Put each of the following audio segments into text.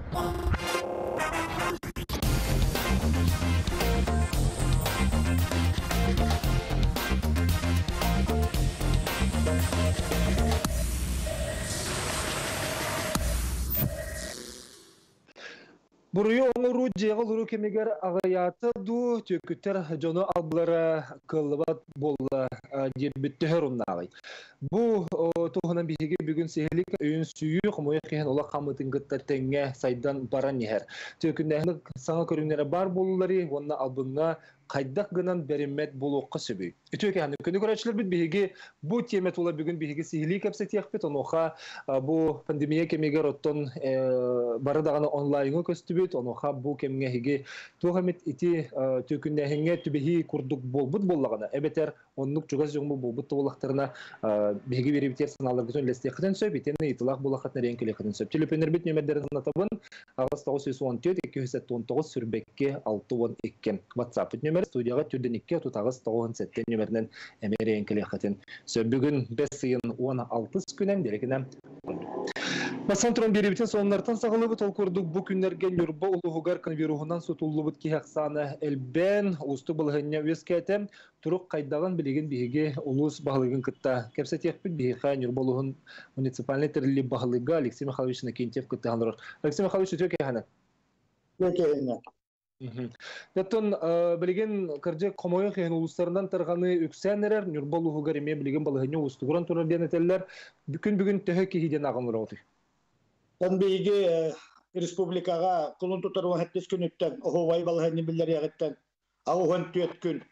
Buraya onuru jeğil kemiger ağayatı du töküter jono ablara kılbat bolla dirbütte herunnağı. Bu tohunan bihigi bugün sehelik öğün suyu moya kehen ola kamıtın gıtta tenge saydan baran yeher. Tökündehlik sana körünlere bar bolları onna albınna kaydak gınan berimet buluqqa sübü. Töke hanı künü göreçler bit bihigi bu temet ola bugün bihigi sehelik hepsi tiyakbet onoha bu pandemiya kemiger otton baradağını online'ı köstübüt onoha bu kemge higi tuğamit iti tökündehenge tübehi kurduk bolbut bollağına. Ebeter onluk çugaz joğmu bolbut bolaqtarına bihigi biri biter sınavlar bütün lestekten söp itene itilaq bolaqatna renkelekten söp. Telefoner bit nömerlerini natabın ağız 914 279 sürbekke 612 WhatsApp bit nömer studiyaga türden 2 tutağız 97 nömerinden emere renkelekten söp. Bugün 5 yıl 16 günen derekine Masantron biri sonlardan sağlığı tolkurduk bu günlerge nürba uluğugar kanviruhundan sotulluğut ki haksana elben ustu bulğanya üyeskete turuk kaydağın bilgin bihige ulus bağlığın kıtta kepset yakbit bihiqa nürba uluğun municipalne terli bağlığa Alexey Mikhailovich Nakintyev kıtta hanırır. Alexey Mikhailovich ötüyor ki hana? Ötüyor ki. Yattın bilgin kırcı komoyun kehen uluslarından tarğanı üksenler nürba uluğugar ime bilgin balığanya ustuğuran turar diyen eteller bugün töheki hiden ağınlar otu. Ben bilgi Respublikaga kulun tutarı hettis günütten ohovay balığını biller yağıttan ağuhan tüyet gün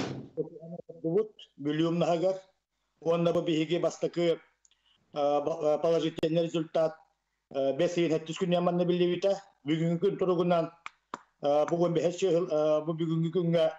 duvut bülüyum nahagar onda bu bilgi bastakı palajityen rezultat 5 yıl hettis gün yamanını bildi bita bugünkü gün turugundan bugün 5 yıl bu bugünkü günge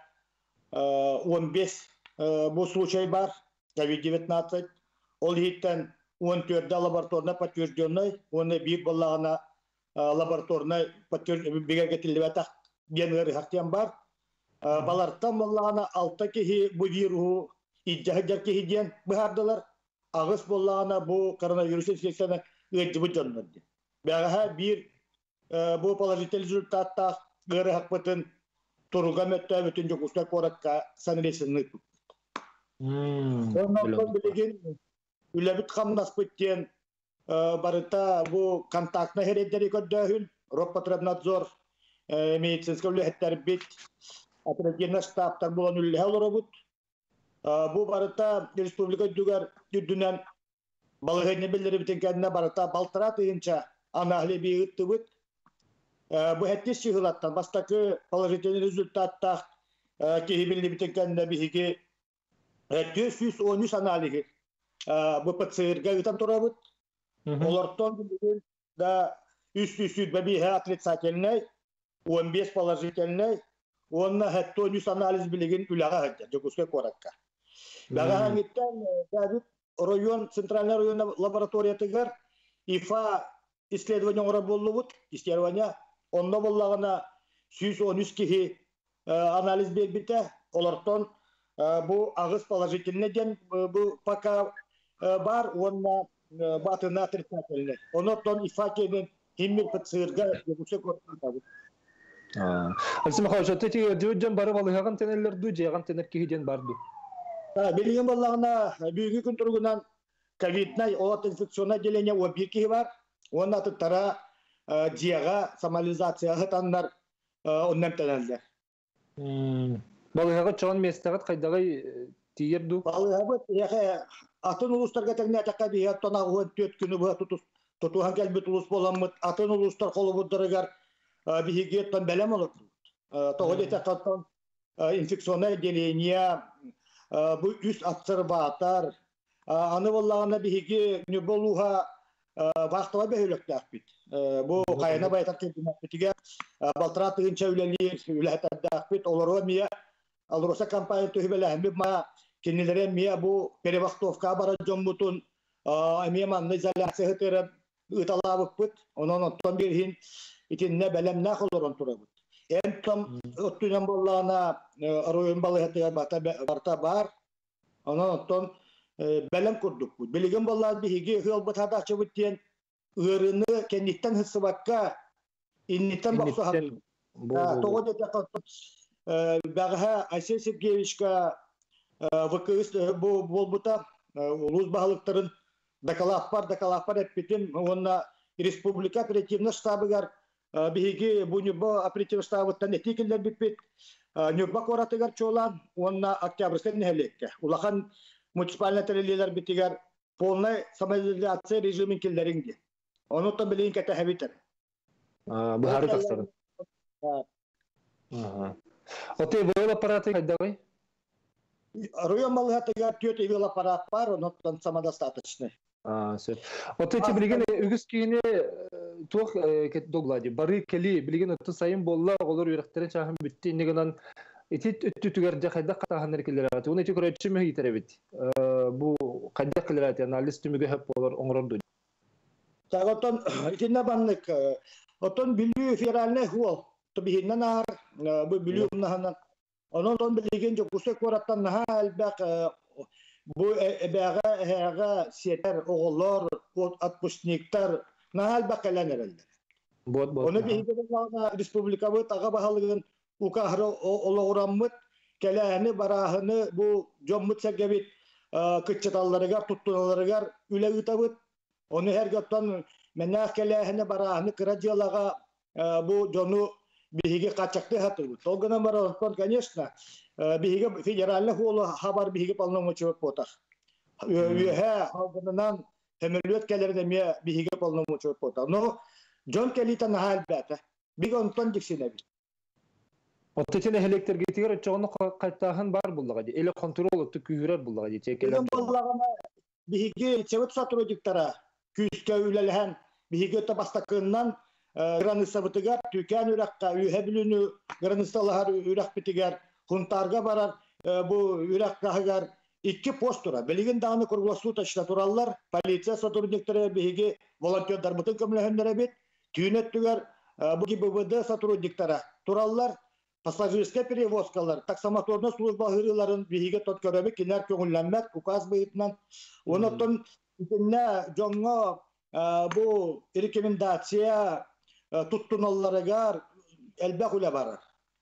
15 bu случай бар COVID-19 ol hitten 14 laboratorna подтвержденный, он бир баллагана лабораторна подтвержденный гетилбета генери хактан бар. Балартан баллагана алта ки бу вирус иҗаһәҗәр ки дигән бардылар. Агыс баллагана бу коронавирус инфекцияны өҗбү җаннады. Бәгә бир бу положительный результатта гәре хакпытын турга мәттә бүтән җокуста коратка санресинны. Үләбит қамнас бүттен барыта бұл контактны хереддері көддәхін, Роспотребнадзор медицинскі үләхеттері бет, оперативный штабтар болан үләхе олар бұд. Бұл барыта республика дүддінен балығыны білдері бітен кәдіне барыта балтыра тыйынша анағылы бейгітті бұд. Бұл әттес шығылаттан, бастақы положительный результатта кейі білді бітен кәдіне бейге 413 аналиги bu ПЦР-га там турабыт. Олартон билген да üst бәбиһә отрицательный, 15 положительный, онна хәтто 100 анализ билеген үләгә хәтта җокуска коракка. Бага хәңиттән Давид район центральный район лабораториятыгар ИФА исследование ора буллыбыт, исследование онда буллагына 113 кихи анализ бирбите, олартон бу агыс положительный ден бу пока бар, онна батына отрицательный. Онотон ифакенен химмер ПЦР-га җокуска коракка. Алексей Михайлович, тети дүйден бары балыган тенелер ду, жеган тенер кихиден барды. Билген баллагына бүгүнкү күн тургунан ковидный от инфекционный отделение о бир кихи бар. Онна тара жега самализация хатандар оннан тенелдер. Балыгага чоң местагат кайдагы тиерду. Балыгага яха атын улустарга тегне такка бия тонагы 4 күнү бу тутухан келбит улус боламыт. Атын улустар колубуддырыгар бигеттен белем olur. Тоғыдета каттан инфекционный отделение bu üst observator аны боллагына биги не болуга вақтыга бөлөктәк бит. Бу кайына байтак кебинәтиге балтыра тыгынча үләтәдәк бит. Оларга мия алроса компания төһбеләһем ма киниләре мия бу перевахтовка бара җомбутун мия манны изоляция хәтер ыталабык бит. Онон оттан бирһин итинне белемнә холорон турабыт. Энтом оттудан боллагына район балыгы барта бар. Онон оттан белем курдук бу. Билген боллар биги хылбат хадачы биттен ырыны кенниттен хысыбакка иннитен бақсы хат. Тоғыд ете қаттып, бәғіға Айсен Сергеевичка ВКС болбыта, улус бағылықтарын дакалаппар әппетін, онна республика оперативный штабыгар биһиги бу нюбо оперативный штабыттан этикеллер биппит нюбба коратыгар чолан, онна октябрьская нехелекке. Улахан муниципальный терелилер битигар полная самоизоляция режимин келлеринги. Оны то билин кете хабитер. Бухары тастарын. Оте войл аппараты кайдагай? Район малыгатыгар түйет ивел аппарат бар, оноттан самодостаточный. Все. Вот эти билген үгіз кейіне туақ кет доглади. Бары кели билген отты сайын болла олар үйректерін чағын бітті. Негенан етет үттүгерде қайдақ қатағандар келер ағаты. Оны эти көрәтші мөй етер әбет. Бұл қайдақ келер ағаты. Анализ түмігі хөп олар оңырырды. Тағыттан етіне банлық. Оттан білі федеральный хуал. Тобихиннен ағар. Бұл білі ұмнағанан. Онын білген жоқысы көраттан наға әлбәқ bu ebeğe seter oğullar, atpuşnikler nahal bakılan herhalde. Onu bir hiddet Respublika bu tağa bahalığın ukahırı oğuramıt, kelehini, barahını bu jommut segevit kıçıtalları gar, tuttunaları gar, üle ütabıt. Onu her gökten menah kelehini, barahını kıracılağa bu jonu bihigi kaçaktı hatırlık. Olgana maraton, конечно, bihigi federalne hulu haber bihigi palnomuçu potar. Ühe halkından temellüet gelirde miye bihigi palnomuçu potar. No, John Kelly'ten hal bete. Bir ondan diksine bir. Otetine helekter getirir, çoğunu kayıttağın var bullağa diye. Ele kontrol etti, kühürer bullağa diye. Benim bullağına bihigi çevit satırı diktara. Küske ülelhen bihigi öte bastakından Granısta bitigar, tüken ürekka, ühebilünü Granıstalar ürek bitigar, huntarga barar, bu ürekkahıgar iki postura. Belgin dağını kurgulasını taşıda turallar, polisiya satırdıkları bihigi volontörler bütün kömülehindere bit, tüyünettüger, bu gibi bıdı satırdıkları turallar, pasajirske perevozkalar, taksomotorna slujba hırıların bihigi tot körebe kiler köngüllenmek, ukaz bıyıtman, onutun içinde jonga bu rekomendasiya tuttunallarıgar elbek ule barar.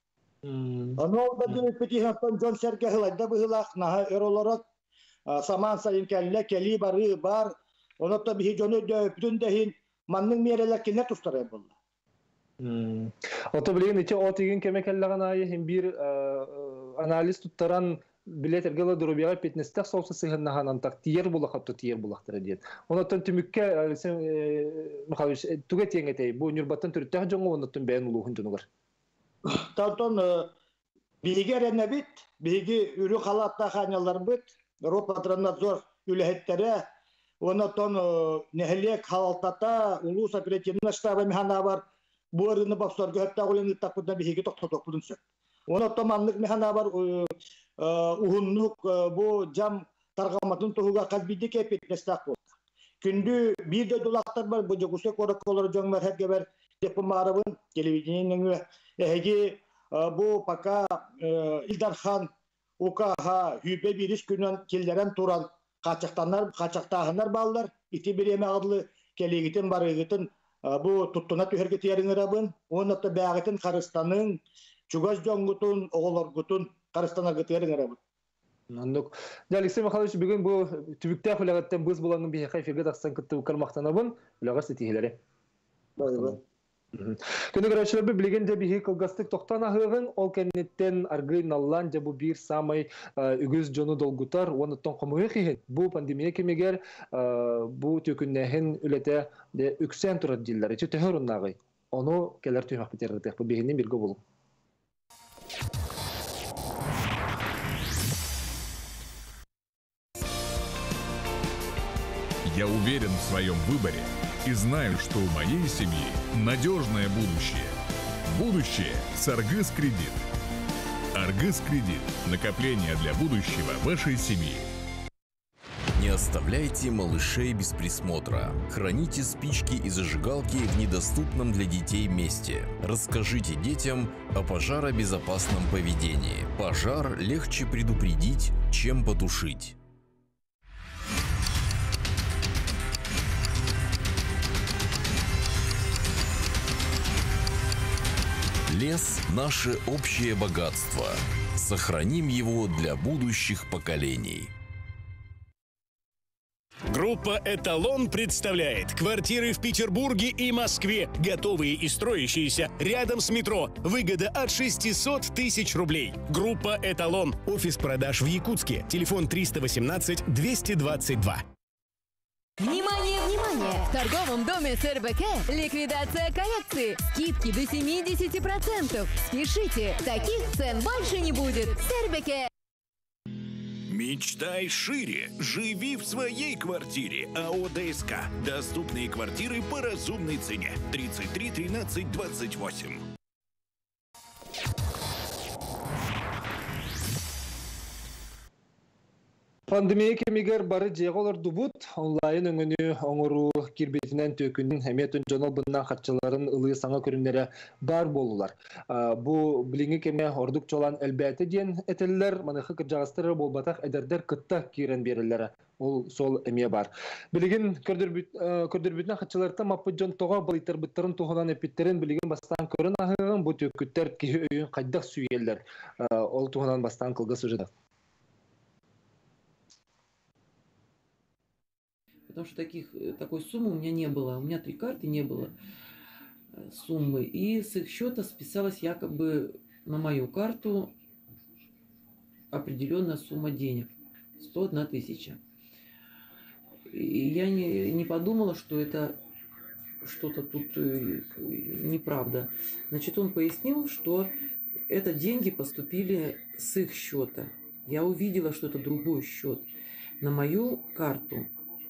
Onu orada bir petihantan John Serge hılayda bıhılak, naha erolarak saman sayın kelle, keli barı bar, onu da bir jonu döptün dehin, manның mereler kine tustara buldu. Oto bilgin içe o tigin kemekelleğen ayı hem bir analiz tuttaran bilet ergela durubiyaga petnestek solsa sığınnahan antak tiyer bulaqattu tiyer bulaqtara diyen. Onattan tümükke Mikhail tuget yengetey bu nürbatan türüttah jongu onattan beyan uluğun jonugar. Tanton bilgi erene bit, bilgi ürü halatta hanyalar bit, Ropatranadzor ülehettere, onattan nehelek halatata ulus operativna штаба mehana var. Bu arını baksorga hatta ulanı tapıda bilgi toktotok bulunsun. Onattan manlık mehana var. Uhunluk bu cam targamatın tohuga kalbidik epetnestak oldu. Kündü bir de dolaklar var bu joguse korakolları jonglar hep geber yapımarabın televizyonun hegi bu paka İldarhan UKH hübe bir iş günden killeren turan kaçaktağınlar bağlar iti bir yeme adlı keligitin barıgitin bu tuttuna tühergeti yarınırabın onu da bağıtın Kırgızistan'ın Çugaz jongutun oğullargutun Kırgızistan'a gıtırın arabı. Anladık. Alexey Mikhailovich bugün bu tübükte hülagatten biz bulanın bir hekayfe gıdakstan kıttı ukarmaktanabın hülagas tetihileri. Doğru. Күні көрәшілербі білгенде бігі қылғастық тоқтан ағығын, ол кәнеттен арғы наллан жабу бір самай үгіз жону долгутар, оныттан қомығы қиын. Бұл пандемия кемегер, бұл төкіннәхін үлеті үксен тұрат дейлер. Ечі төхір ұннағы. Оны кәлер түймақ бітерді. Бұл бігінен біргі болу. Я уверен в своем выборе и знаю, что у моей семьи надежное будущее. Будущее с Аргыс Кредит. Аргыс Кредит. Накопление для будущего вашей семьи. Не оставляйте малышей без присмотра. Храните спички и зажигалки в недоступном для детей месте. Расскажите детям о пожаробезопасном поведении. Пожар легче предупредить, чем потушить. Лес – наше общее богатство. Сохраним его для будущих поколений. Группа «Эталон» представляет квартиры в Петербурге и Москве, готовые и строящиеся рядом с метро. Выгода от 600 тысяч рублей. Группа «Эталон». Офис продаж в Якутске. Телефон 318-222. Внимание, внимание! В торговом доме СРБК ликвидация коллекции. Скидки до 70%. Спешите, таких цен больше не будет. СРБК. Мечтай шире. Живи в своей квартире. АО ДСК. Доступные квартиры по разумной цене. 33 13 28. Пандемия кемигер бары жеголор дубут онлайн өңөнү оңору кирбетинен төкүнүн эметүн жонол бындан катчыларын ылыы саңа көрүнөрө бар болулар. Бу билинги кеме ордук чолан элбети диен этеллер маныхы кыржагастыры болбатак эдердер кытта кирен берилер. Ол сол эме бар. Билигин көрдүрбүтүн катчыларда маппыжон тога былыйтар быттарын тухунан эпиттерин билигин бастан көрүн ахыгын бу төкүттер ки өйүн кайдак сүйеллер. Ол тухунан бастан кылга сужуда. Потому что такой суммы у меня не было. У меня 3 карты, не было суммы. И с их счета списалась якобы на мою карту определенная сумма денег. 101 тысяча. И я не подумала, что это что-то тут неправда. Значит, он пояснил, что это деньги поступили с их счета. Я увидела, что это другой счет на мою карту.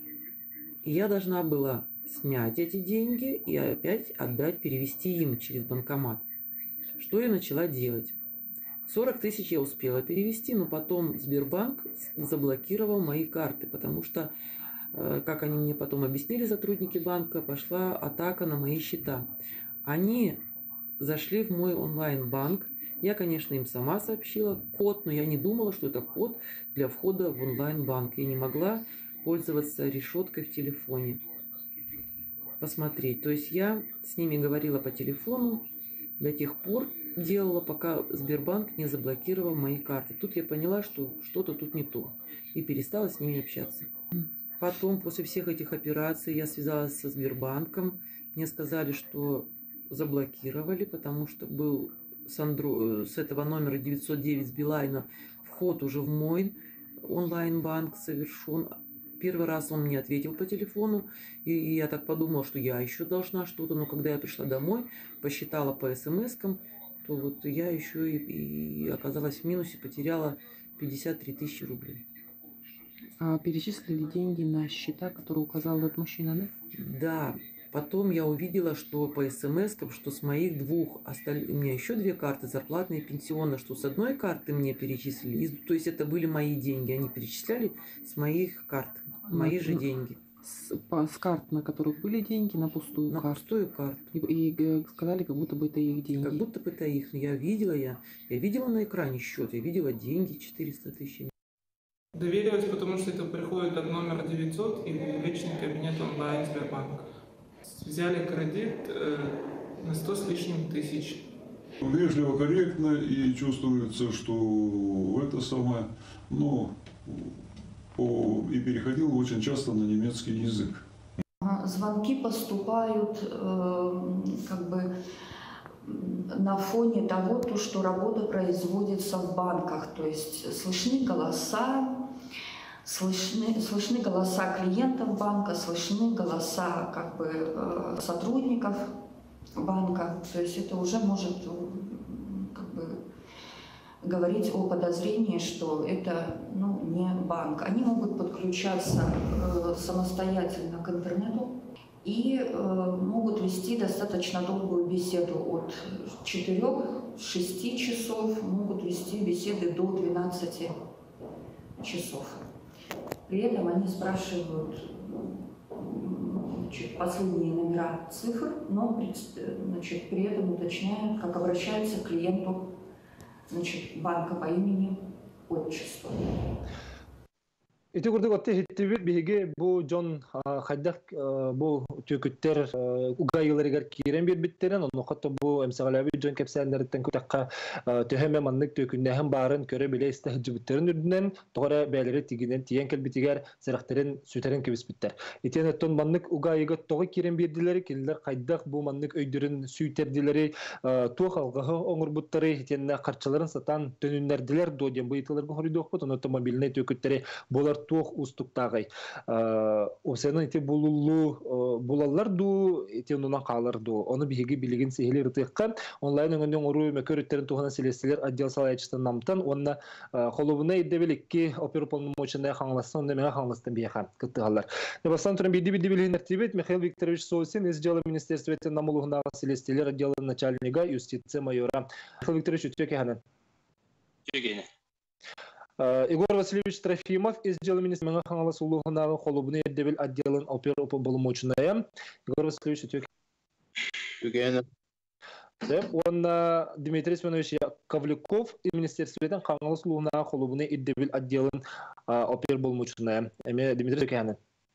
И я должна была снять эти деньги и опять отдать, перевести им через банкомат. Что я начала делать? 40 тысяч я успела перевести, но потом Сбербанк заблокировал мои карты, потому что, как они мне потом объяснили, сотрудники банка, пошла атака на мои счета. Они зашли в мой онлайн-банк. Я, конечно, им сама сообщила код, но я не думала, что это код для входа в онлайн-банк. Я не могла пользоваться решеткой в телефоне, посмотреть. То есть я с ними говорила по телефону, до тех пор делала, пока Сбербанк не заблокировал мои карты. Тут я поняла, что что-то тут не то, и перестала с ними общаться. Потом, после всех этих операций, я связалась со Сбербанком. Мне сказали, что заблокировали, потому что был с этого номера 909 с Билайна вход уже в мой онлайн-банк совершен. Первый раз он мне ответил по телефону, и я так подумала, что я еще должна что-то. Но когда я пришла домой, посчитала по смс-кам, то вот я еще и оказалась в минусе, потеряла 53 тысячи рублей. А перечислили деньги на счета, которые указал этот мужчина, да? Да. Потом я увидела, что по смс-кам, что с моих двух, у меня еще 2 карты, зарплатные и пенсионные, что с одной карты мне перечислили, то есть это были мои деньги, они перечисляли с моих карт, мои же деньги. С карт, на которых были деньги, на пустую карту. На пустую карту. И сказали, как будто бы это их деньги. Как будто бы это их. Я видела на экране счет, я видела деньги 400 тысяч. Доверилась, потому что это приходит от номера 900 и в личный кабинет онлайн Сбербанк. Взяли кредит на 100 с лишним тысяч. Вежливо, корректно, и чувствуется, что это самое, и переходил очень часто на немецкий язык. Звонки поступают на фоне того, что работа производится в банках, то есть слышны голоса клиентов банка, слышны голоса сотрудников банка, то есть это уже может говорить о подозрении, что это не банк. Они могут подключаться самостоятельно к интернету и могут вести достаточно долгую беседу от 4-6 часов, могут вести беседы до 12 часов. При этом они спрашивают последние номера цифр, но при этом уточняют, как обращаются к клиенту банка по имени, отчеству. Ити курдук отты хиттибит биһиги бу Джон хайдак бу төкүттер угайыларыгар кирен бирбиттерен ону хотто бу эмсагалаби Джон кепсәндерден күтәккә төһәме маннык төкүннәһен барын көре биле истәҗибиттерен үрдүнен тогара бәлере тигинен тиен келбитигәр сырахтырын сүтәрен кебиспиттер. Итен оттон маннык угайыга тогы кирен бирдиләр киллер хайдак бу маннык өйдүрен сүтердиләр тух алгы оңурбуттары итенне карчыларын сатан төнүннәрдиләр доден бу итиләргә хоридок бу автомобильне төкүттәре болар туох устуктагай осенен ити булаллар ду ити онунан калар ду оны биһиги билигин сихили рытыкка онлайн өңөндөн ору мөкөрүттерин тухана селестилер отдел салаячыстан намтан онна холобуна иддебиликки оперуполномоченная хаңластан онда мега хаңластан бияха кыттыгалар небастан туран биди билин тертибет Михаил Викторович Сосин из дела министерства намулугунага селестилер отдела начальника юстиция майора Михаил Викторович үтөкеханан Игорь Васильевич Трофимов из дела министерства хаңлас улугунага холобуна иддебил отделын оперуполномоченная Игорь Васильевич үтөкеханан он Дмитрий Семенович Ковляков из министерства хаңлас улугунага холобуна иддебил отделын оперуполномоченная Дмитрий Кеханан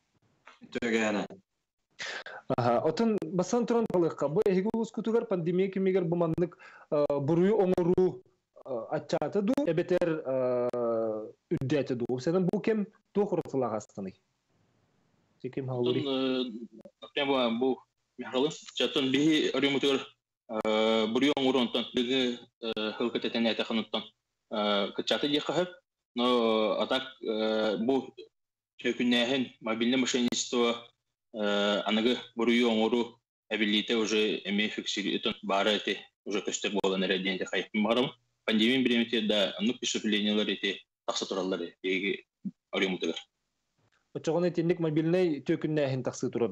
Отын басан туран балыққа. Бұл әйгі ұлыс күтігер пандемия кемегер бұманлық бұруы оңыру атчаты ду, әбетер үддәті ду. Сәнің бұл кем тоқ ұртылаға астаны? Секем хағылыры? Бұл мехралы. Жатын бейі өрімітігер бұруы оңыру онтан, бүгі хылқы тәтәне әтәқыныттан күтчаты де қағып. Но атак бұл төкүннәһен мобильный мошенничество анагы буруй оңору абилите уже эми фиксирует бары эти уже көстер болан эрденде хайпым барым пандемия биремите да ну преступлениялар эти таксы тураллар эги оремутыгар очогон этинник мобильный төкүннәһен таксы турар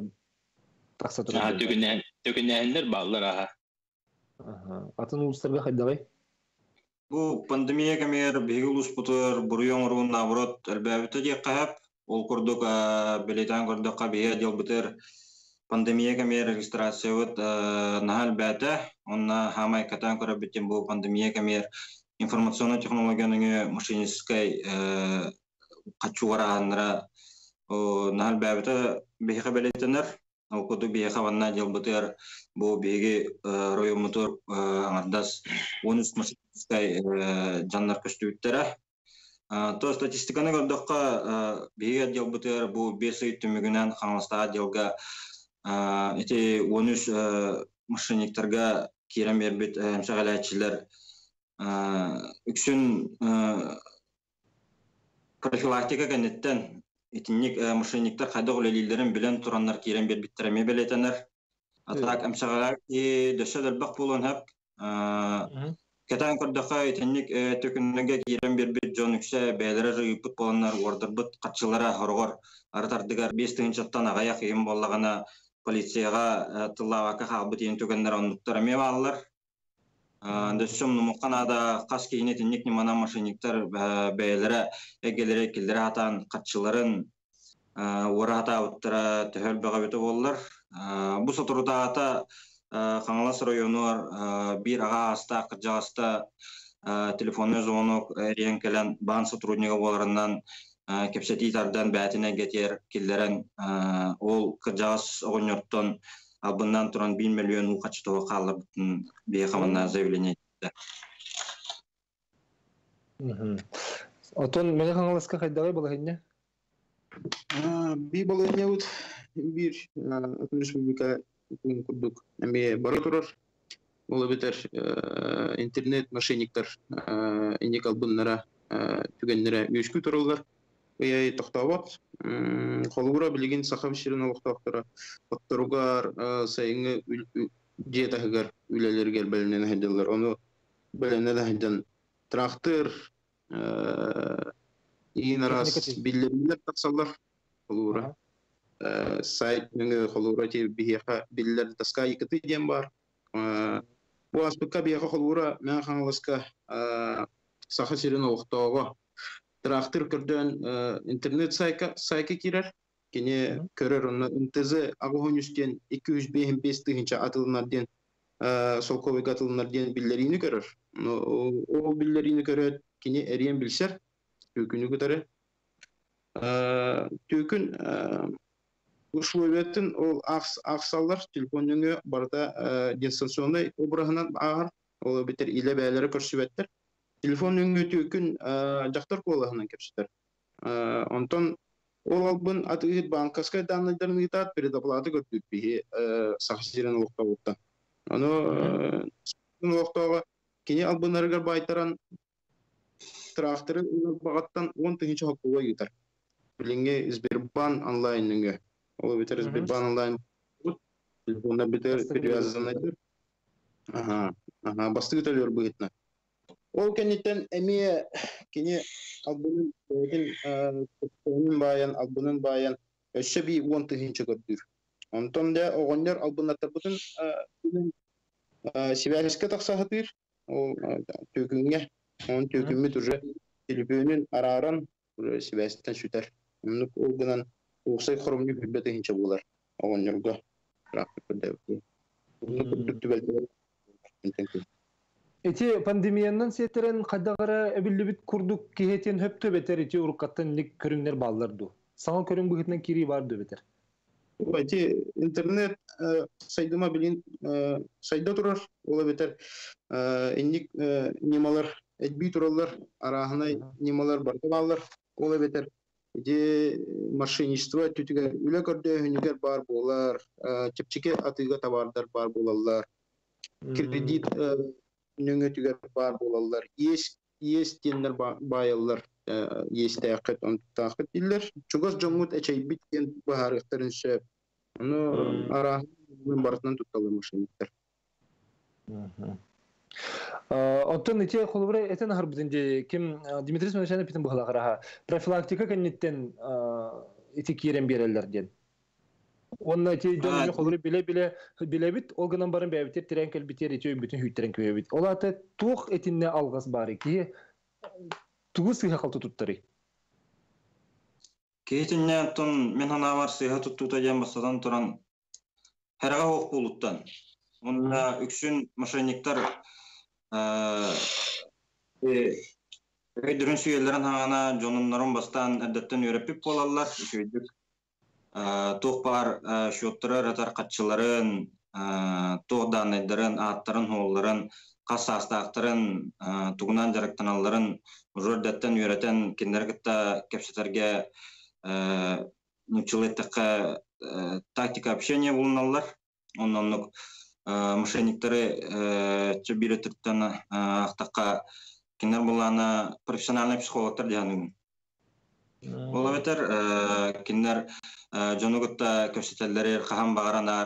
төкүннәһендер баллар атын улустарга хайдагай бу пандемия камер бегулус путер буруй оңору наоборот элбәбите де кап ол курдук билетан курдук бия дел бутер пандемия камер регистрация вот нахал бата онна хамай катан кора битен бу пандемия камер информационный технологияның мошеннической качугаранра нахал бата бия билетенер ол курдук бия хаванна дел бутер бу биги ройомутор ардас 13 мошеннической жаннар көстүбүттер то статистиканы көрдөккө биге дел бутер бу 5 ай түмүгүнөн хаңласта делга эти 13 мошенниктерге кирен бербит эмсагалачылар үксүн профилактика кенеттен этинник мошенниктер кайда голелилерин билен тураннар кирен бербиттер эме белетенер атак эмсагалак дөшөдөр бак болон хап Кетан көрдөккө этинник төкүннөгө кирен бербит жон үксө бээлери ыйпыт болоннар ордурбут катчылара хоргор аратардыгар 5-тен чаттан агаяк эм боллагана полицияга тыллабакка хабыт ен түгөннөр онуктар эме баллар дөшөм нумуканада кас кийине этинник немана мошенниктер бээлери эгелери килдери атан катчыларын ура атабыттара төһөлбөгө бете боллар бу сотурдаата Хаңлас району бир ага аста кыржаста телефонный звонок эрен келен банк сотруднигы боларынан кепсетитардан бәтине кетер киллерен ол кыржас огоньоттон абындан туран 1 миллион укачтоо калып бие хамана заявление етти. Отон мене хаңласка кайдагы балагыне? Би балагыне вот бир республика курдук эми бара турар ол бетер интернет мошенниктер иник албыннара түгеннере үчкү туралар яй токтабат колура билген сахабширин олуктактара отторугар сайыңы жетагар үлелерге беленен хедилер оны беленен хеден трактор инарас биллерлер таксалар колура сайт менге холура те бияха биллер таска икты дем бар бу аспекка бияха холура мен хаңласка саха сирен октого трактор көрдөн интернет сайка кирер кене көрөр оны НТЗ агонюстен 205 тыгынча атылнарден солковый гатылнарден биллерини көрөр ол биллерини көрөт кене эрен билсер күнү көтөрө Төкүн условиятын ол ақсалар телефоныңы барда дистанционный образынан ағар, ол бетер иле бәлері көрсібеттір. Телефоныңы төкүн жақтар қолағынан кепсіздер. Онтон ол албын атығыт банковскай данныдарын ұйтат предоплаты көрдік бейі сақсырын олықта олықта. Оны олықтауға кене албынарығар байтаран тракторы бағаттан 10 тыңыншы хақуға ұйтар. Білінге Сбербанк онлайныңы. Ол бетер Сбербанк онлайн бұд. Телефондар бетер привязан айтыр. Басты күтелер бұғытна. Ол кенеттен әме кене албының баян өші бей 10 тыңыншы көрдір. Онтон да оғындар албынаттар бұтын Сибирьске тақсағытыр. Ол төкінге. Он төкінмет уже телефонын араран Сибирьстен сүтер. Ол гынан оқсай құрымны күлбеті хинче болар. Оғынырға Эти пандемиянан сетерен қадағыра әбілі біт күрдік кехетен хөпті бетер эти ұрыққаттан нек көріңдер балларду. Саңа көрің бұғытынан кері барды бетер. Эти интернет сайдыма білін сайда тұрар. Ола бетер инник немалар әдбей тұралар, арағынай немалар барды баллар. Ола бетер Эти мошенничество түтігер үлі көрді хүнігер бар болар, чепчеке атыға товардар бар болалар, кредит нүңі түгер бар болалар, ес тенлер байалар, ес тәқіт, он тақыт дейлер. Чугас жоңғыт әчай біткен бағарықтарын сөп. Оны арағын барытынан тұтталы мошенниктер. Оттон эти холбрай этен харбытынде ким Дмитрий Смешанов питен бахлагараха профилактика кеннеттен эти кирен берелерден. Онна эти жөнү холбрай биле бит олганан барын бәбитер тирен келбитер эти бүтүн хүйттерен көбөбит. Олаты тух этинне алгас бары ки тугус сыйга калту туттары. Кейтинне тон мен хана бар сыйга туттута жамбасадан туран herga hok buluttan. Onda үксүн мошенниктер öydürün süyellerin hana jonunların bastan erdetten öğrepip bolallar. Tohbar şotları ratar katçıların, tohdanayların, atların, hoğulların, kasastağıtların, tuğunan jaraktanalların, jordetten öğreten kindergitta kepseterge nüçületteki taktika общения bulunallar. Ondan мошенниктері чөбілі түрттен ақтаққа кенер боланы профессиональный психологтар дегенің. Ола бетер кенер жонугутта көпсетелері қаған бағаранар,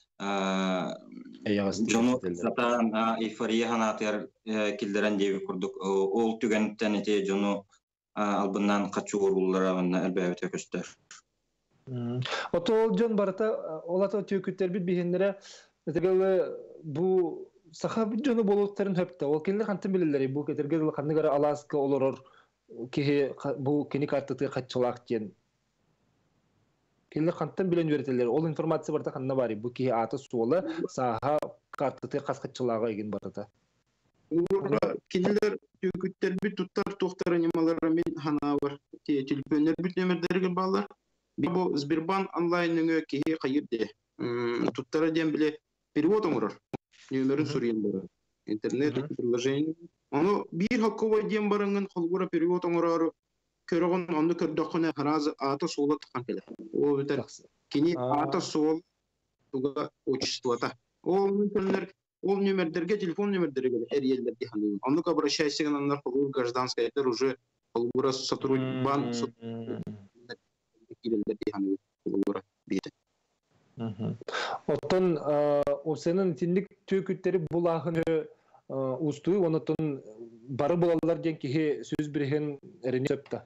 жону сатан эйфория ханатыр келдерен дейбі күрдік. Ол түгенттен ете жону албынан қатшы орулары әлбәбет өкістер. Ото ол жон барата олата түйекеттер бит бейхендері Этегеле бу саха жону болуктарын хөптө. Ол келе кантын билелери бу кетергеле кандыгара Аласка олорор ки бу кени картты катчылак ден. Келе кантын билен беретелер. Ол информация барда канна бар. Бу ки аты суолы саха картты каскатчылага еген барда. Кинилер түйкүттер бит туттар токтор анималар мен хана бар. Телефондар бит номерлерге балар. Бу Сбербанк онлайныңы ки кайырды. Туттары дем биле перевод оңырыр. Нөмерін сұрайын бары. Интернет приложение. Оны бір хаққыва дем барыңын қолғыра перевод оңырары көріғын онды көрдіқіне харазы аты солы тұқан келі. Ол өтір. Кені аты сол тұға отчествота. Ол нөмердерге, телефон нөмердерге әр елдерде ханылын. Оны обращайсыған анлар қолғыр гражданскайтар уже қолғыра сотрудник банк елдерде ханылын қолғыра бейді. Оттон осенин тиндик түйкүттери булахын устуй, онотон бары булалар ден кихи сөз бирген эрене сөпта.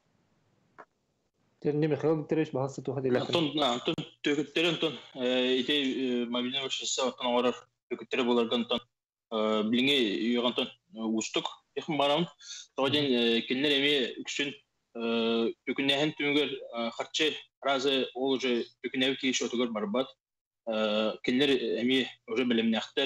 Терне Михаил Викторович бағасы туха делер. Антон түйкүттери антон ите мобильный вышасы антон орар түйкүттери буларган антон билиңе югантон устук яхын барам. Тооден келнер эми үксүн түйкүннехен түмүгөр харчы разы ол уже түйкүневи кейші отугөр барбат. Келнер эми уже билимнехтер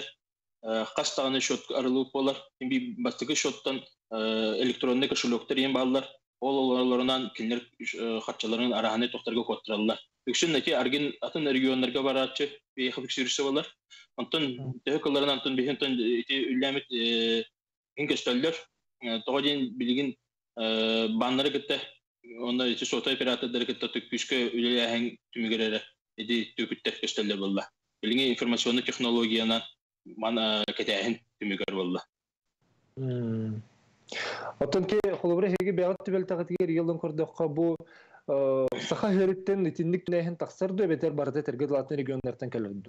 кастаганы счет арылып болар. Эми бастыгы счеттан электронный кошелектер ем баллар. оларынан кинер хатчыларын араханы тохтарга коттыралар. Үксүн неке аргин атын регионнарга барачы бейхи бүксүрүсө болар. Антон төкөлөрүн антон бехентон ити үлләмит ингестөллөр тогоден билигин баннары кетте. Онда ити сота оператордары кетте төкүшкө үләһәң түмүгөрөрө иди төкүттер көстөллөр болла. Билиги информационный технологияна мана кетәһин түмүгөр болла. Отонки холобра хеге бягат тибел тагытыгер йылын көрдөккө бу саха хереттен итинник нәһен таксырды бетер барды терге латын регионнардан келерди.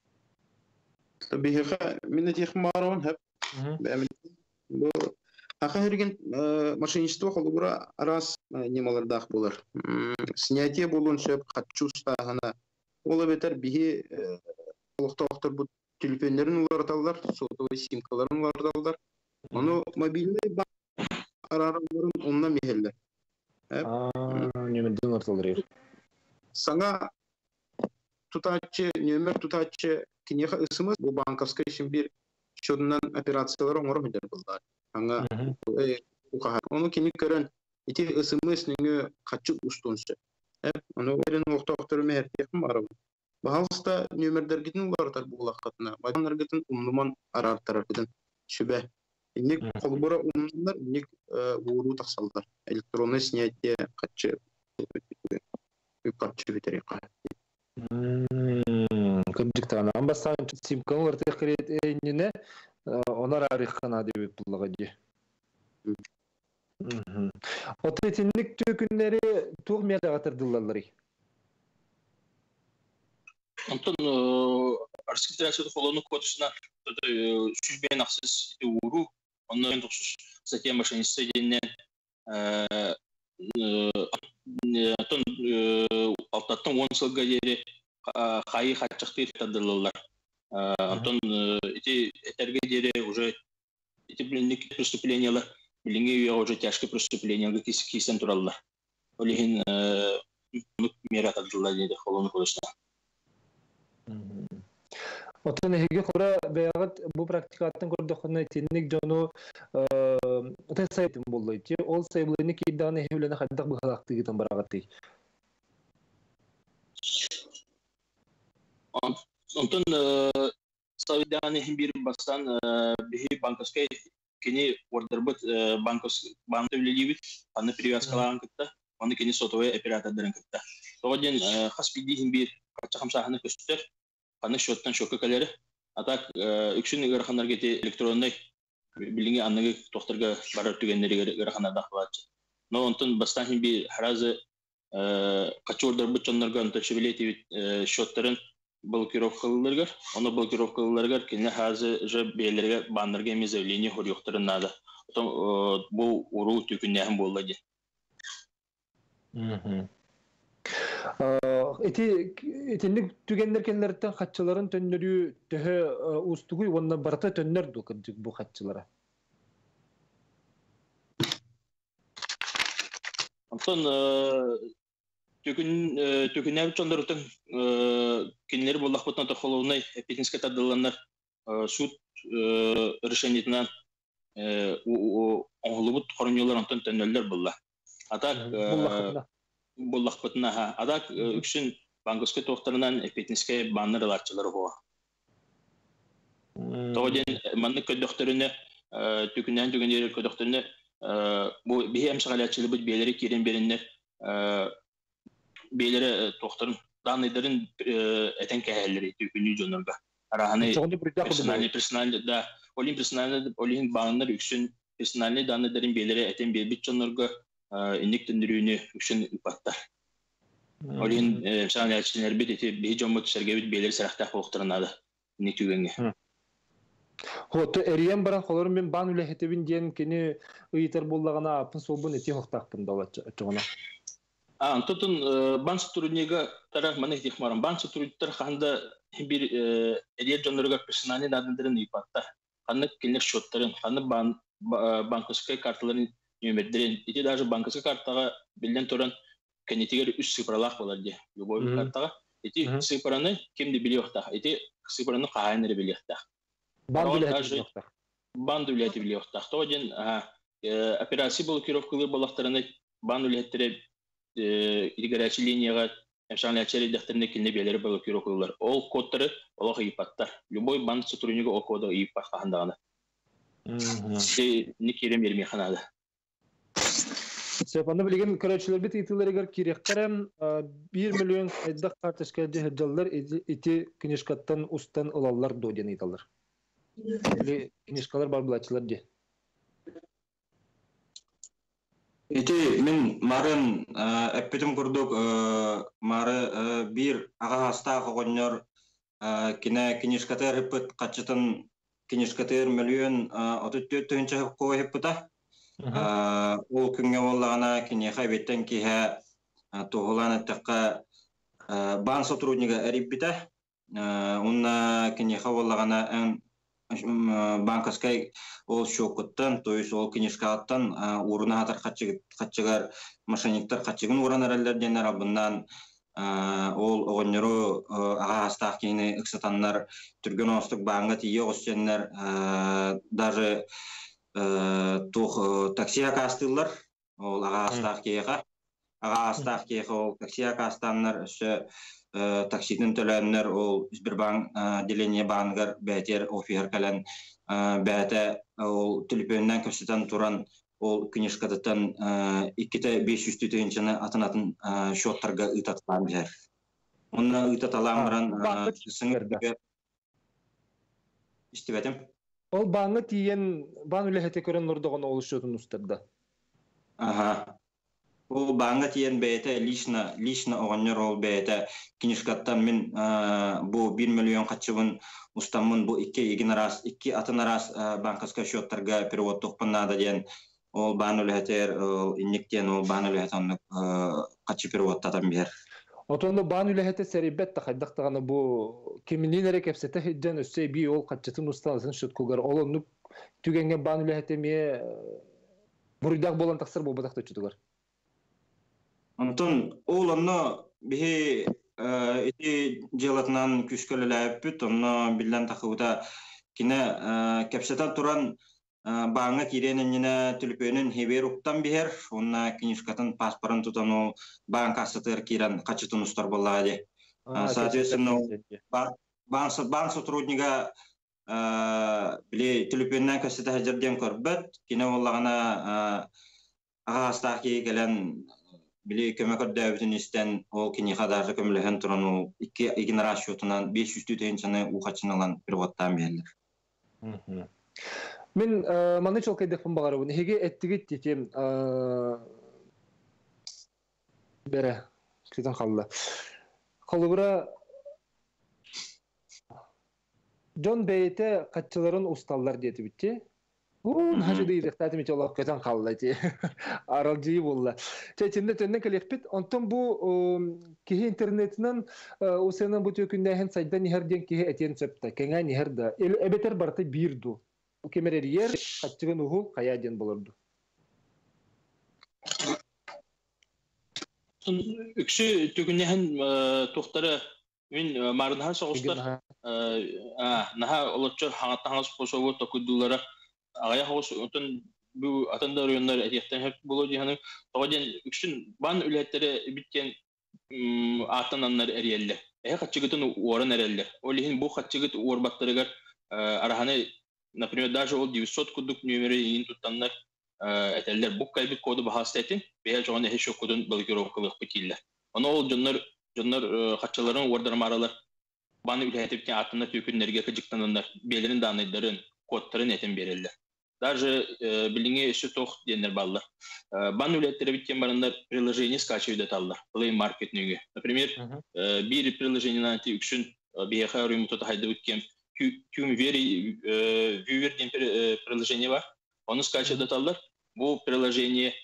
Бихеха минати хмарон хеп. Бу аха херген машинистство холобра раз немалардах булар. Снятие болун шеп хатчуста гана ола бетер бихи олуктоктор бу телефонларын уларталар, сотовый симкаларын уларталар. Onu mobilный bank ararların onunla mihelle. Nömerden ortaları. Sana nömer tutaçı kineha ısımız bu bankovskaya için bir şundan operasyonları onlara müdür buldular. Sana onu kini gören iti ısımız nöngü kaçı ustunsa. Onu verin ortaktörü mehertiyakım var. Bahalsta nömerler gidin ularlar bu ulaqatına. Bayanlar gidin umluman arar tarafıdan şübe. Ник холбора умнар, ник вуру тахсалдар. Электронное снятие качы битерека. Кырдыктан амбастан симкалар текрет энине онар арыхана деп буллагади. Отетинник төкүннери туг мерде атырдыллары. Антон арскитрацияда холону кодусuna süzbeyen aksız uğru onların topsuz satya maşinisi denilen Антон алтаттан 10 жылга жери хайы хатчакты тадылылар. Антон эти этерге жери уже эти блинник преступлениялар билинги уже тяжкие преступления кисен тураллар. Олихин мера тадыллар дейді холону кодусuna. Отын хеге кора бягат бу практикаттан көрдөкөнө тенник жону тесайтын болду. Ол сайблыны кийданы хевлене хаддак быхалактыгы тан барагаты. Антон савиданы бир бастан бихи банковской кини ордербыт банк төлөлүбүт аны привязкаланган кытта, аны кини сотовый оператордорун кытта. Тогоден хаспиди бир качакамсаханы көстөр. Аны счеттан шока калері. Атак үкшін ғырақандар кеті электронный білінге анығы тоқтырға барар түгенлері ғырақанарда қылатшы. Но онтын бастан бі харазы қачордар бұтчанларға онтыршы білеті счеттарын блокировкалыларғар. Оны блокировкалыларғар кені харазы жа бейлерге баннарға еміз әулені хорюқтарын нады. Бұл ұру түкіннәхін болады. Этинник түгендер кенлерден хатчыларын төннөрү төһө устугуй онна барта төннөр дукырдык бу хатчылара. Антон түгүннәр чондыртын кенлер буллахпытна тохолуунай эпитинске тадылланнар суд решениетинен оңлубут хоруньолор антон төннөллөр булла. Атак Буллахпытна адак үкшін банковской тоқтарынан эпетинске баннер аларчылары боға. Тоғаден манны көддіқтеріне, түкінден көддіқтеріне бұл бейі әмшіғалятчылы бұд бейлері керен берінлер, бейлері тоқтарын, даныдарын әтен кәхәлері түкінді жонырға. Арағаны персональный, да, олин персональный, олин бағынлар үкшін персональный даныдарын бейлері әтен бейбіт жонырға инник төндүрүүнү үкшүн ыпаттар. Олин саны ачылар бит эти бии жомут сергебит белер сарахтак болуктарынады. Инник түгөнгө. Хото эриен баран холорун мен бан үлехетебин ден кени ыйтар боллагана апын собун эти хоктакпын далачыгына. Антотун бан струнига тарах маны техмаран бан струниттер ханда бир эриен жонорга персональный данныдарын ыпаттар. Ханны келер счеттарын, ханны банковской карталарын нөмірдерін. Ити даже банковский картаға білден тұрын кәнетегер үш цифралақ болар де. Любой картаға. Ити цифраны кемді біле оқтақ. Ити цифраны қағайыныры біле оқтақ. Банды үләті біле оқтақ. Тоғаден операция блокировкалар болақтарыны бан үлеттері иригарячы линияға эмшаңлячары дәхтеріне келіне белері бағы көрі ол кодтары олық иіпаттар. Любой банк сотруднигі ол коды иіппат қағындағаны. Не керем ермей қанады. Сепанды білген көрәтшілер бет итілерігер керектерім 1 миллион айдақ қартышкәді жылдар ити книжкаттан ұстан ұлалар доден италар. Или книжкалар бар бұлачылар де. Ити мен марын әппетім күрдік мары бір аға хаста қоғынер кіне книжкатар хеппет қатшытын книжкатар миллион 34 түйінші қой хеппета. Ол күнге олағына кіне қайбеттен кейе тоғылан әттіққа бан сотруднига әріппеті. Онна кіне қавалағына ән банковскай ол шоқыттан, то есть ол книжкаттан урына хатар қатшығар мошенниктар қатшығын уран әрәлерден арабынан ол оғыныру аға астақ кейіні үксатанлар түрген оңыстық бағынға тие оғыстенлер даже таксия кастылар ол аға астақ кейіға ол таксия кастанлар таксидин төлөннөр ол Сбербанк деление банкар бәтер офер калан бәтә ол телефоннан көрсөтөн туран ол книжкадан 2-500 түйүнчүнө атынатын счеттарга ыйтаткан бер. Онна ыйтаталамран сыңырга истебетим. Ол баңы тиен бан үлехете көрөн нурдогон олушутун устарда. Ага. Ол баңа тиен бәйті лично оғаннер ол бәйті книжкаттан мен бұл 1 миллион қатшыбын ұстамын бұл 2 атын арас банковска счеттарға перевод тұқпыннады ден ол бан үләтер иннектен ол бан үләтен қатшы переводтатан бер. Отонда бан үләте сәрибет тақайдақтағаны бұл кемінен әрек әпсеті хеджен өссе бей ол қатшытын ұстанысын шыт көгер. Ол оны түгенген бан үләте ме бұрыдақ болан тақсыр бұл бұтақты чүтігер. Антон, ол онно бихи эти желатынан күшкөлөләп бүт, онно билден тақыута кине кепсетан туран баңа кирененіне түліпөнін хебер уқтан бихер, онна книжкатын паспорын тутан ол баң кассатыр кирен қачытын ұстар болады. Соответственно, баң сотруднига біле түліпөннен кассеті хәжерден көрбет, кине олағына ағастақи келен Били көмөкөр дәбитин истен ол кини кадары көмөлөһөн туран ул 2 генерациятынан 500 түйүнчүнө ухачыналан переводтан берилер. Мен манычыл кайдакпын багарабын. Хеге эттигит тетем бере. Китен калды. Калыбыра Джон Бейте катчыларын усталлар дети битти. Бун хажыды идектати мечолок кетен калды. Аралжи болла. Чечинде төнне келеппит. Онтон бу кихи интернетинен усенен бу төкүндәһен сайдан нихерден кихи этен септе. Кеңа нихерда. Эбетер барты бирду. Кемерер катчыгын уху каяден болорду. Үкші төкүндәһен тохтары мен марынхан соғыстар. Наха олотчор хаңаттаңыз қосуы токудулары ағая хоғыс отын бұл атында райондар әтияқтан хеп болу дейханым. Тоғаден үкшін бан үләттері біткен аттананлар әрелі. Қатчығытын орын әрелі. Олихин бұл қатчығыт орбаттарығар араханы, например, даже ол 900 кудук нөмірі ең тұттанлар әтәлілер бұл кайбет коды бағасты әтін, бәйі жоған әхеші кодын балгировкалық бітелі. Оны ол жонлар қатчыларын ордармаралар баны үләті біткен аттында төкінлерге кыжықтананлар, белерін данайдарын, кодтарын әтін берілі. Даже біліңе үші тоқ денер баллар. Бан үләттері біткен барындар приложение скачивайды талдар, Play Market нөге. Например, бір приложениенан әті үкшін бейхай рүймутаты хайды өткен Viewer ден приложение бар. Оны скачивайды талдар. Бұл приложение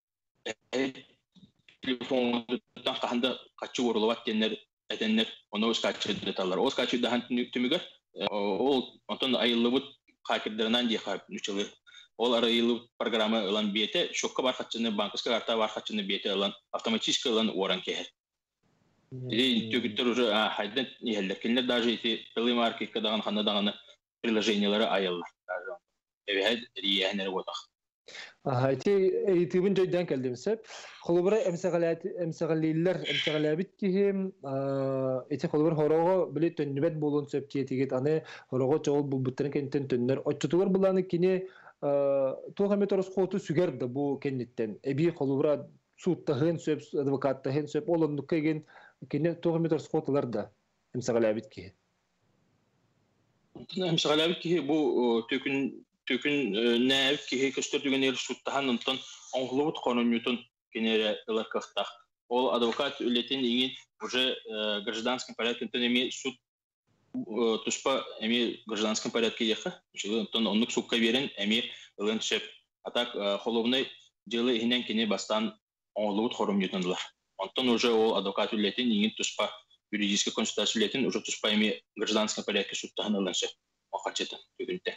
телефондан қағында қатшы орылуат денер әтенлер, оны скачивайды талдар. Ол скачивайды хан түмігер, ол онтон айылы бұд хакердерінен де қайып нүшілі. Ол арайылы программы ұлан бейті, шокқа бар қатшыны, банковска карта бар қатшыны бейті ұлан, автоматически ұлан оран кехер. Төгіттер уже хайдан ехелдер. Келінер даже эти Play Market кадаған қандадағаны приложениялары айылылар. Әвәйд рияхенері отақ. Ити итибин жойдан келдимсеп. Холубра эмсагалилер эмсагалабит кихим ити холубра хорого биле төннүбет болун сөп тиетигит аны хорого чогул булбуттарын кенттен төннөр оччутугар буланы кини тугаме торос хоту сүгерди бу кеннеттен. Эби холубра суттахын сөп адвокаттахын сөп олондукка ген кини тугаме торос хотулар да эмсагалабит кихи. Эмсагалабит кихи бу Tökün näb ki köstürdügen yer suttahan ondan oğlubut konumyutun genere ылакахтах. Ол адвокат үлетен иңин уже гражданским порядке тенеми суд туспа эми гражданским порядке еха. Ondan onluk sukka берен эми ылын шеп. Атак холовный делы инен кене бастан оğlubut konumyutунлар. Ondan уже ол адвокат үлетен иңин туспа юридический консультация үлетен уже туспа эми гражданским порядке суттахан ылын шеп. Окачетен бүгүнтө.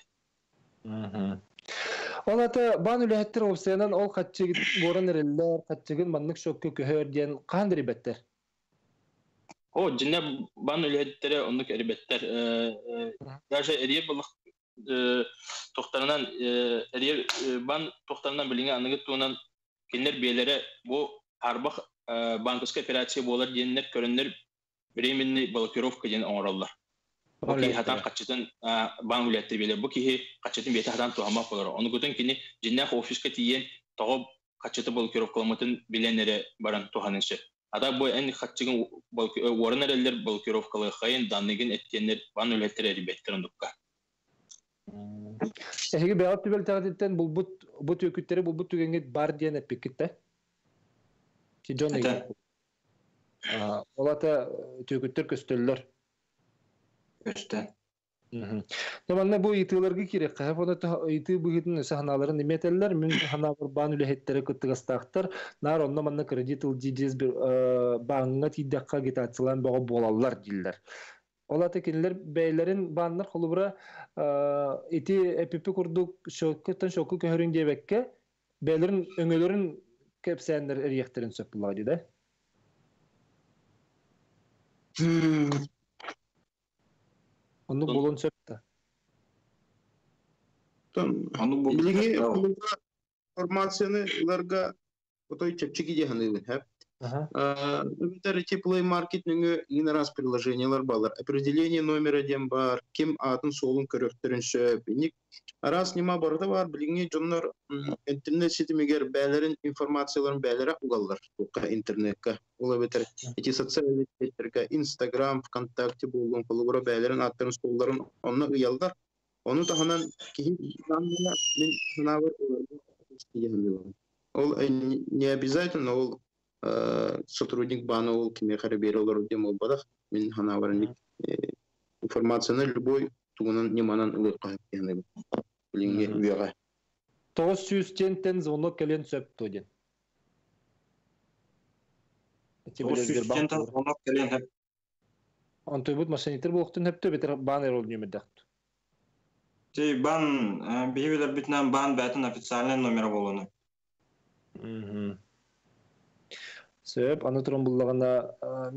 Олата бан үләһеттер опсыянан ол қатчыгын боран эреллер, қатчыгын маннык шокка көһөрден кандай беттер? О, жинне бан үләһеттере оннук эрбеттер. Даже эрие булык тоқтарынан эрие бан тоқтарынан билиңе аныгы туунан кинер биелере бу арбах банковская операция болар деннер көрөннөр временный блокировка ден оңороллар. Бу ки хатан качытын бан үләттер беле. Бу ки качытын бете хатан туама болар. Оны көтөн кини жинне офиска тиен тогып качыты блокировкаламытын биленере баран туханынчы. Ада бу эн качыгын орнерелер блокировкалы хайын данныгын эткеннер бан үләттер эрбеттер ондукка. Эһиги бәгат түбел тагыттен бу төкүттери бу түгенге бар диен эпиккитте. Ки жонеге. Олата төкүттер көстөллөр. Көстө. Таманна бу итыларга кирек. Кайф оны иты бугитин сахналарын неметеллер. Мен ханабыр бан үлехеттери кыттыгастактар. Нар онна манна кредит ылдидез бир банга тиддакка гитацылан бага болаллар диллер. Олата кинилер бейлерин баннар холубра ити эпипи курдук шоккаттан шокку көһөрүн дебекке бейлерин өңөлөрүн кепсендер эрияхтерин сөпүллар да. Onu bulun söptü. Bilgi informasyonu larga otoy çepçiki diye hep. Например, Play Market иң раз приложениялар балар. Определение номера дем бар, ким атын солун көрөктөрүнчө. Ник раз нема барда бар, билиңе жоннор интернет сетимегер бәлерин информацияларын бәлере угаллар. Тока интернетке. Ола бетер эти социаль сеттерге Instagram, ВКонтакте болгон колура бәлерин аттарын солларын онна уялдар. Onu tahanan ki мен сынавыр ол не обязательно ол сотрудник бана ол кеме хараберолор дем болбадах мен ханаварник информацияны любой тугунан неманан ылыкка яны билинге уяга 900 звонок келен сөп тоден. 900 звонок келен хеп. Антой бут машинитер болуктун хепте бетер банер ол немедакты. Ти бан бивилер битнан бан батын официальный номер болуну. Сөп, аны туран буллагана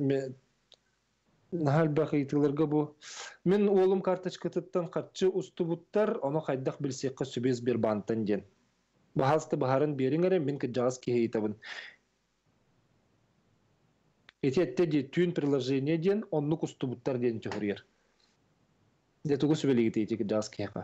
нахал бакыйтыларга бу. Мен олум карточкатыттан катчы устубуттар, аны кайдак билсекка сүбез бер бантан ден. Бахасты бахарын бериңере мен кыжагас кейтабын. Этетте де түн приложение ден, оннук устубуттар ден чөһөргер. Детугу сүбелеги тейти кыжагас кейка.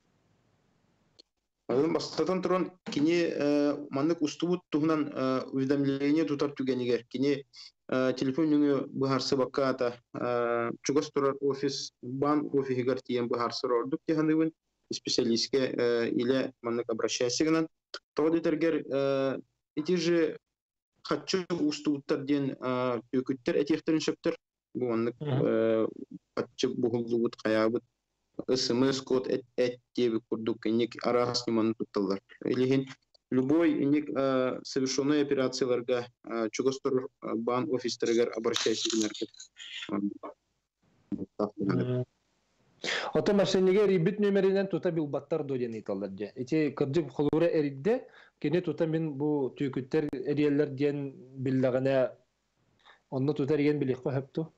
Бастатан туран кини маннык устубут тугунан уведомление тутар түгенигер. Кини телефон нүңө бахарсы бакката чугас турар офис бан офигер тиен бахарсы ордук тиханыбын специалистке или маннык обращайся гынан. Тодитергер эти же хатчы устубуттар ден төкүттер этехтерин шөптөр. Бу маннык хатчы бугуллубут каябыт. СМС код эттеби курдук ник арас неманы тутталар. Илихин любой ник совершенные операцияларга чугостор бан офистерге обращайся генеркет. Ото машинеге рибит номеринен тута билбаттар доден италар же. Эти кырдык холура эридде кене тута мен бу түйкүттер эриелер ден биллагана онно тута ген биликко хепту.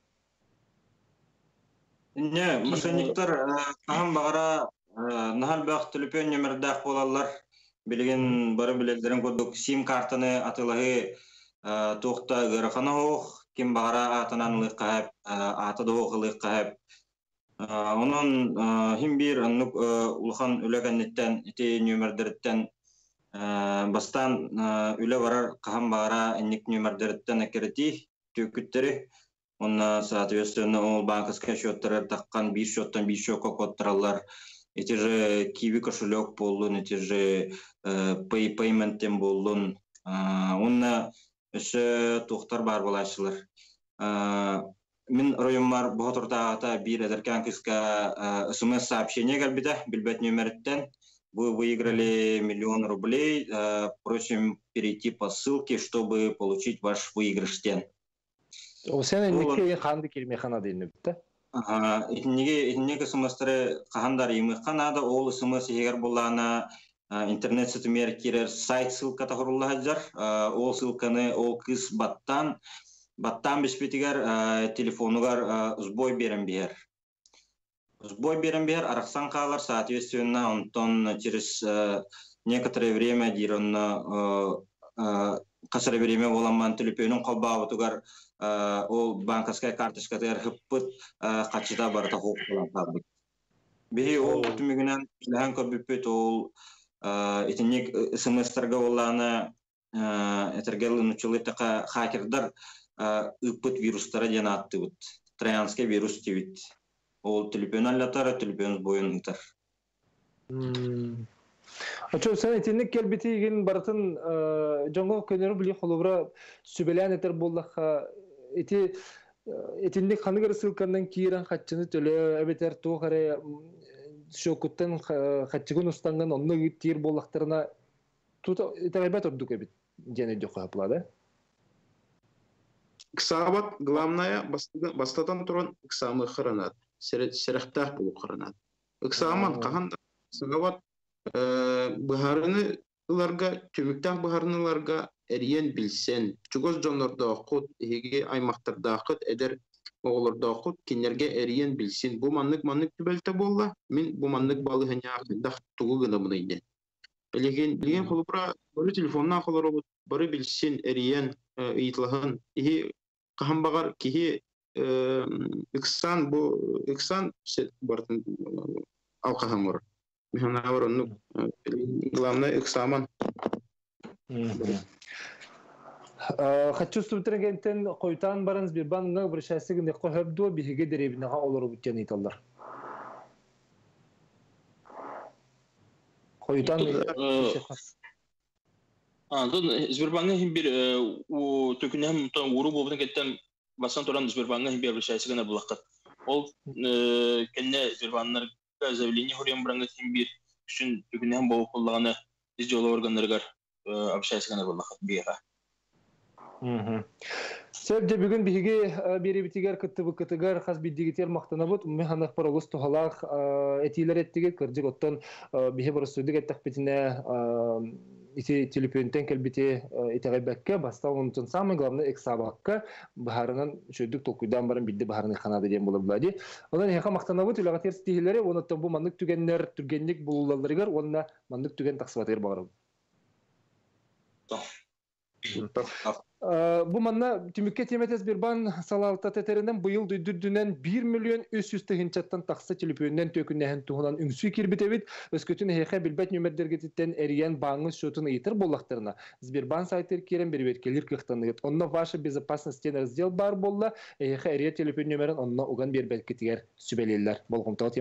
Не, мошенниктер ам багара нахал баг телефон номердах болалар Билген бары билелдерин көрдүк. Сим картаны атылыгы тоқта графана хоқ, ким бағара атынан лыққап, атыды хоқ лыққап. Онын хим бир аннук улхан үләгәннеттен, ити нөмердерттен бастан үлә барар қахам бағара энник нөмердерттен әкерети төкүттері. Онна, соответственно, ол банковская счеттары таққан 5 счеттан 5 счетқа коттыралар. Эти же киви кошелек болдун, эти же пейменттен болдун. Онна өсі тоқтар бар болашылар. Мен районмар бұғытырдағыта бір әдіркен кісқа смс сообщение кәлбіді, білбет нөмерттен. Вы выиграли 1 000 000 рублей. Просим перейти по ссылке, чтобы получить ваш выигрыштен. О сен эннекке ханды келме хана дейін бітті? Итинеге смстары қағандар емі қанады, ол смс егер болағына интернет сетімер керер сайт ссылката құрылығы жар. Ол ссылканы ол кыз баттан беспетігер телефонугар сбой берен бер. Сбой берен бер, арақсан қалар, соответственно, онтон через некоторое время дейрон қасыры время боламан телефонын қалбағы тұғар ол банковская карточкатыр хыппыт қатшыда барыта хоқ болан табык. Бей ол түмігінен лән көбіппет ол етінек смс-тарға оланы әтіргел ұнычылы тақа хакердар үппыт вирустары ден атты бұд. Троянский вирус тевит. Ол телефон аллатары, телефон бойын ұтар. Ачо сен етінік келбеті еген барытын жоңғы көнері білі қолыбыра сүбелән етер болдаққа етінік қанығыр сылқандан кейірен қатшыны төлі әбетер тоғары шоқыттан қатшығын ұстанған онны тейір болдақтарына етағайбат ордық әбет және жоққа апылады? Иксабат главная бастатан тұрын иксамы қырынады. Серехтақ болу қырынады. Иксаман қағанда иксабат бұхарыны ыларға, төміктақ бұхарыныларға әрien білсен. Чугоз жонларда оқыт, еге аймақтарда оқыт, әдер оғыларда оқыт, кенерге әрien білсен. Бұ маннық түбәлті болла, мен бұ маннық балығын яқындақ тұғы ғына мұнайды. Білген қолыпыра бары телефонна қолыр олып, бары білсен әрien ұйытлығын. Қаған бағар кейі иксан бартын алқаған ғыр. Механавар онны главное экзамен. Хочу студентергентен койтан бараныз bir банга bir şahsıgın qohobdu bihiге деребинага олор бутчан италдар. Койтан Сбербанкка хим bir у төкүнем тон уру болбун кеттен басан туран Сбербанкка хим bir şahsыгына булакка. Ол кенне Сбербанктар заявление хорем бранга хим bir үшін төкүнем болуп калганы биз жолу органдарга общайсыгына булакка бира. Себде бүгін биге беребитигер кыттыбыкытыгар хас биддигитер мактанабыт механак паролус тухалак этилер эттиге кыржык оттон бихе борсудук эттакпетине ити телефонтен келбите итегебекке бастал онтон самый главный эксабакка бахарынан шөйдүк толкуйдан барын бидди бахарны ханады ден болуп блади. Онан хека мактанабыт улагатер стихилери оноттон бу мандык түгеннер түргенник булулаларыгар онна мандык түген таксыбатыр багыр. Bu manna tümükke temetes bir ban salalta teterinden bu yıl düdürdünen 1 milyon 300 tığınçattan taksa telefoninden tökünnehen tuğunan üngsü kirbitevit özkötün heyke bilbet nömerdergetitten eriyen bağınız şotunu yitir bollaklarına. Сбербанк сайттер керен bir betkelir kıhtanıgıt. Onna ваша безопасностен раздел бар болла, heyke eriye telefon nömerin onna ugan bir betketiger sübeleliler. Bolğumtağı